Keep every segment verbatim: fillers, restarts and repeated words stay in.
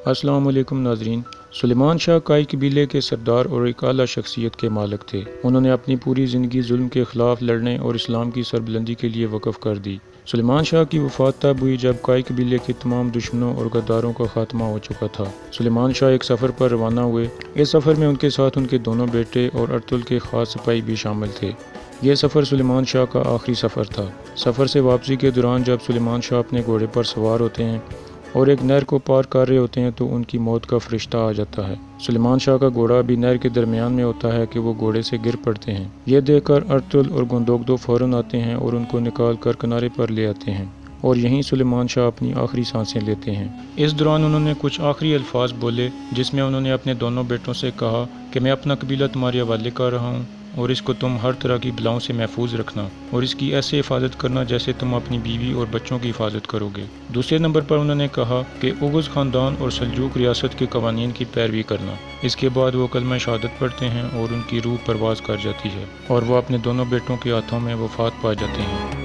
السلام علیکم ناظرین۔ سلیمان شاہ کائی قبیلے کے سردار اور ایک اعلیٰ شخصیت کے مالک تھے۔ انہوں نے اپنی پوری زندگی ظلم کے خلاف لڑنے اور اسلام کی سربلندی کے لیے وقف کر دی۔ سلیمان شاہ کی وفات تب ہوئی جب کائی قبیلے کے تمام دشمنوں اور غداروں کا خاتمہ ہو چکا تھا۔ سلیمان شاہ ایک سفر پر روانہ ہوئے۔ اس سفر میں ان کے ساتھ ان کے دونوں بیٹے اور ارطل کے خاص سپاہی بھی شامل تھے۔ یہ سفر سلیمان شاہ کا آخری سفر تھا۔ سفر سے واپسی کے دوران جب سلیمان شاہ اپنے گھوڑے پر سوار ہوتے ہیں اور ایک نہر کو پار کر رہے ہوتے ہیں تو ان کی موت کا فرشتہ آ جاتا ہے۔ سلیمان شاہ کا گھوڑا بھی نہر کے درمیان میں ہوتا ہے کہ وہ گھوڑے سے گر پڑتے ہیں۔ یہ دیکھ کر ارطل اور گندوگدو فوراً آتے ہیں اور ان کو نکال کر کنارے پر لے آتے ہیں اور یہیں سلیمان شاہ اپنی آخری سانسیں لیتے ہیں۔ اس دوران انہوں نے کچھ آخری الفاظ بولے جس میں انہوں نے اپنے دونوں بیٹوں سے کہا کہ میں اپنا قبیلہ تمہارے حوالے کر رہا ہوں اور اس کو تم ہر طرح کی بلاؤں سے محفوظ رکھنا اور اس کی ایسے حفاظت کرنا جیسے تم اپنی بیوی اور بچوں کی حفاظت کرو گے۔ دوسرے نمبر پر انہوں نے کہا کہ اوغز خاندان اور سلجوق ریاست کے قوانین کی پیروی کرنا۔ اس کے بعد وہ کلمہ شہادت پڑھتے ہیں اور ان کی روح پرواز کر جاتی ہے اور وہ اپنے دونوں بیٹوں کے ہاتھوں میں وفات پا جاتے ہیں۔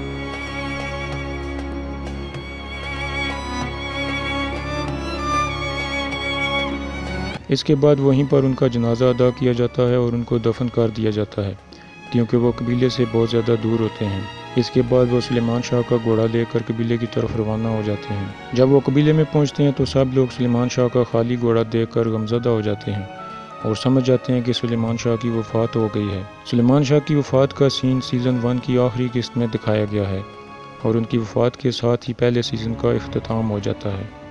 اس کے بعد وہیں پر ان کا جنازہ ادا کیا جاتا ہے اور ان کو دفن کر دیا جاتا ہے کیونکہ وہ قبیلے سے بہت زیادہ دور ہوتے ہیں۔ اس کے بعد وہ سلیمان شاہ کا گھوڑا لے کر قبیلے کی طرف روانہ ہو جاتے ہیں۔ جب وہ قبیلے میں پہنچتے ہیں تو سب لوگ سلیمان شاہ کا خالی گھوڑا دیکھ کر غمزدہ ہو جاتے ہیں اور سمجھ جاتے ہیں کہ سلیمان شاہ کی وفات ہو گئی ہے۔ سلیمان شاہ کی وفات کا سین سیزن ون کی آخری قسط میں دکھایا گیا ہے اور ان کی وفات کے ساتھ ہی پہلے سیزن کا اختتام ہو جاتا ہے۔